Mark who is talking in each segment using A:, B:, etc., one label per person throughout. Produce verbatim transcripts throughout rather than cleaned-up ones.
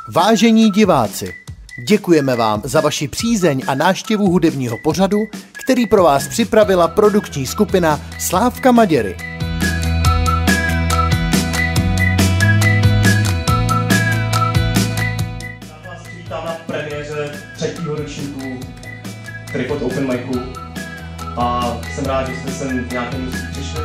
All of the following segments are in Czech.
A: Vážení diváci, děkujeme vám za vaši přízeň a návštěvu hudebního pořadu, který pro vás připravila produkční skupina Slávka Maděry.
B: Já vás vítám na premiéře třetího ročníku Tripod Open Micu a jsem rád, že jste sem v nějakém místě přišli.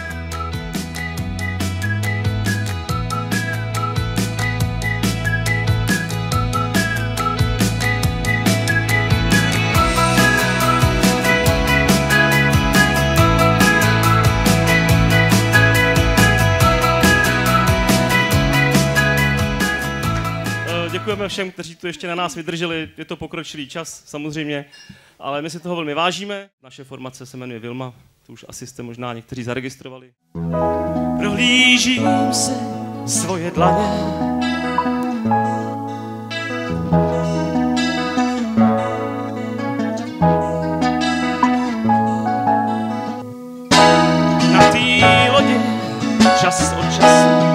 B: Děkujeme všem, kteří tu ještě na nás vydrželi, je to pokročilý čas samozřejmě, ale my si toho velmi vážíme. Naše formace se jmenuje Vilma, to už asi jste možná někteří zaregistrovali. Prohlížím si svoje dlaně, na té lodi čas od času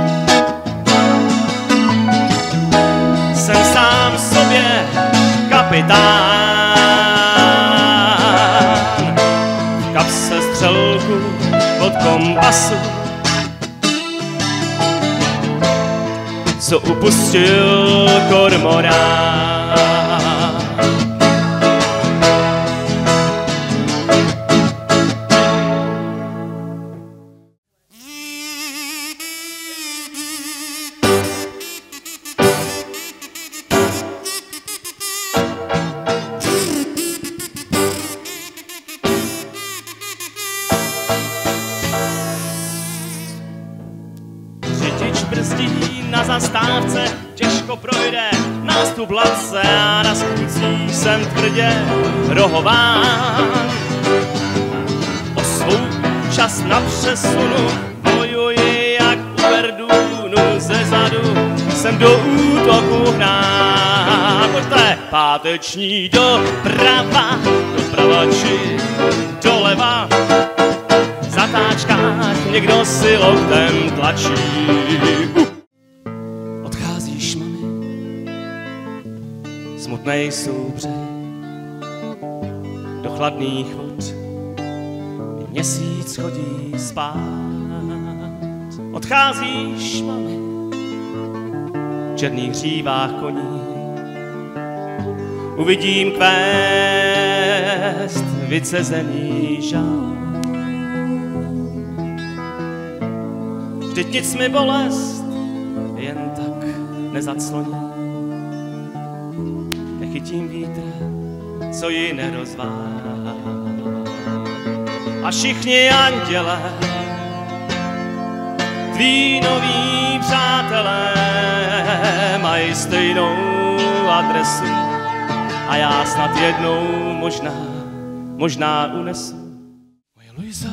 B: jsem sám sobě kapitán. V kapse střelku od kompasu, co upustil kormorán. Brzdí na zastávce, těžko projde nástup ladce a na schůdcích jsem tvrdě rohován. O svou čas na přesunu bojuji jak u Verdunu, ze zadu jsem do útoku hnán. Pojďte, páteční doprava, doprava či doleva, v zatáčkách někdo si loktem tlačí. Odcházíš, mami, smutnej soubřeh, do chladných vod mi měsíc chodí spát. Odcházíš, mami, v černých hřívách koní uvidím kvést vycezený žal. Vždyť nic mi bolest jen tak nezacloní, nechytím vítr, co ji nerozvá. A všichni anděle, tví noví přátelé, mají stejnou adresu a já snad jednou možná, možná unesu. Moje Luisa,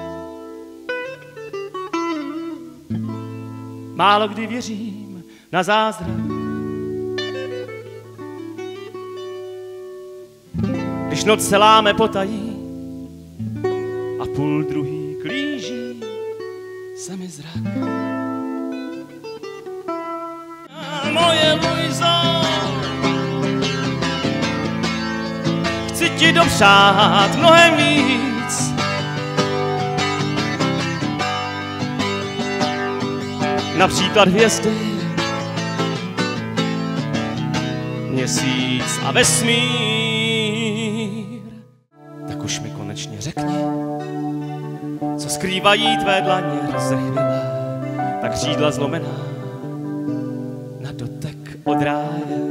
B: málo kdy věřím na zázrak, když noc se láme potají a půl druhý klíží se mi zrak. Moje Luizo, chci ti dopřát mnohem víc, například hvězdy, měsíc a vesmír. Tak už mi konečně řekni, co skrývají tvé dlaně rozechvělé, tak křídla zlomená na dotek od ráje.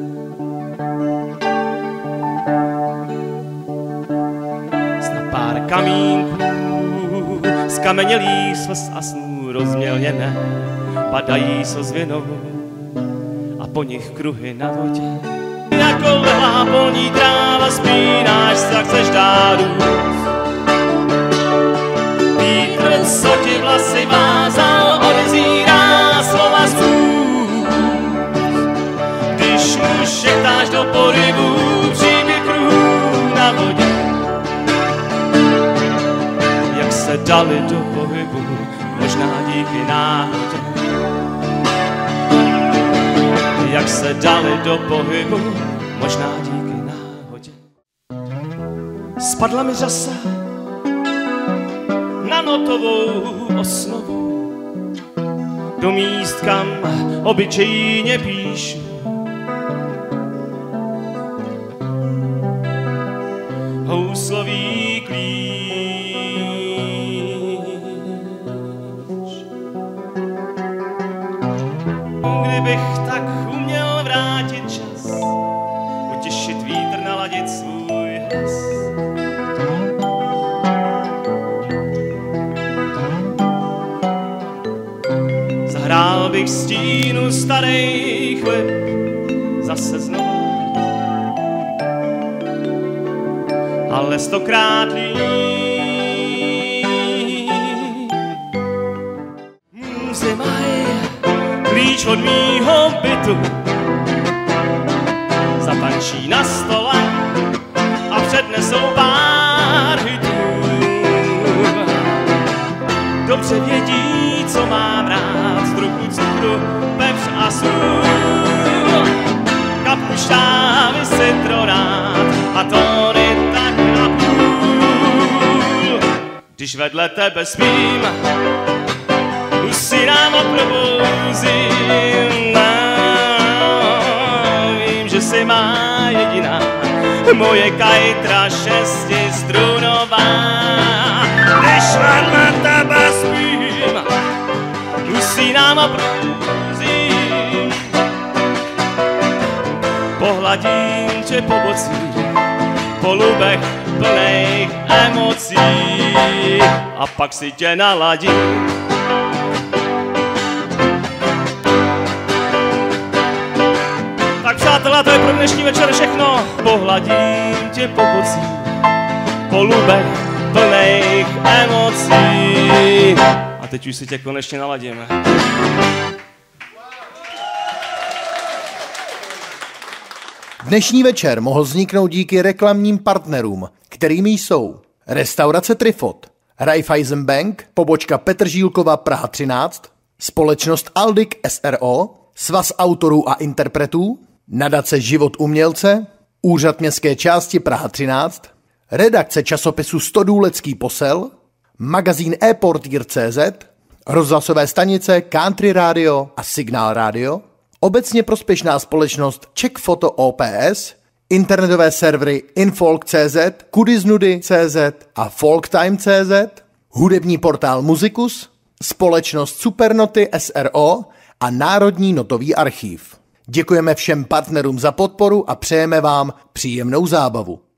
B: Snad pár kamínků skamenělých slz a snů rozmělněné padají so zvěnou a po nich kruhy na vodě. Jako lehá polní tráva spínáš strach ze ždáru. Vítr, co ti vlasy vázal, odezírá slova z úst. Když mu šeptáš do porybu příběh kruhů na vodě, jak se dali do pohybu, možná díky náhodě. jak se dali do pohybu, možná díky náhodě. Spadla mi řasa na notovou osnovu, do míst, kam obyčejně píšu. Houslový klíč. Kdybych tak uměl vrátit čas, utěšit vítr, naladit svůj hlas. Zahrál bych stínu starý chleb zase znovu, ale stokrát líp. Muzy mají klíč od mýho bytu, zatančí na stole a přednesou pár hitů. Dobře vědí, co mám rád, trochu cukru, pepř a sůl. Kapušťá mi citronát a tóny tak na půl. Když vedle tebe spím, usínám a probouzím. Vím, že jsi má jediná, moje kajtra šestistrunová. Když vedle tebe spím, usínám a probouzím. Pohladím tě po bocích, po lubech plných emocí a pak si tě naladím. Tak přátelé, to je pro dnešní večer všechno. Pohladím tě po bocích, po lubech plných emocí a teď už si tě konečně naladíme.
A: Dnešní večer mohl vzniknout díky reklamním partnerům, kterými jsou Restaurace Trifot, Raiffeisen Bank, pobočka Petržílkova Praha třináct, společnost Aldik S R O, Svaz autorů a interpretů, nadace Život umělce, Úřad městské části Praha třináct, redakce časopisu Stodůlecký posel, magazín ePortýr tečka cé zet, rozhlasové stanice Country Radio a Signál Radio, obecně prospěšná společnost Czech Photo O P S, internetové servery Infolk tečka cé zet, Kudiznudy tečka cé zet a Folktime tečka cé zet, hudební portál Musicus, společnost Supernoty S R O a Národní notový archív. Děkujeme všem partnerům za podporu a přejeme vám příjemnou zábavu.